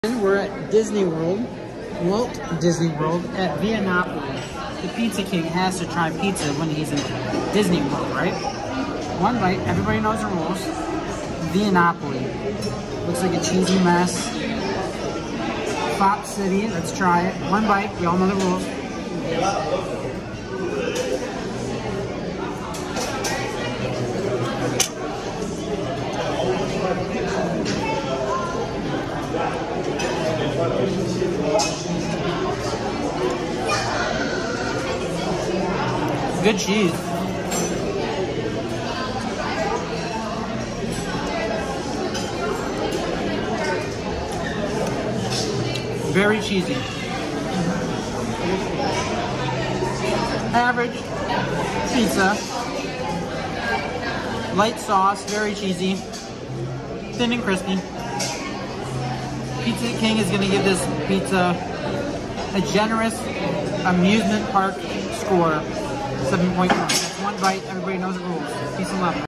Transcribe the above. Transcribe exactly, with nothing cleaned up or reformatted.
We're at Disney World, Walt Disney World at Via Napoli. The Pizza King has to try pizza when he's in Disney World, right? One bite, everybody knows the rules. Via Napoli. Looks like a cheesy mess. Fox City, let's try it. One bite, we all know the rules. Good cheese. Very cheesy. Average pizza. Light sauce, very cheesy. Thin and crispy. Pizza King is going to give this pizza a generous amusement park score. seven point one. That's one bite. Everybody knows the rules. Peace and love.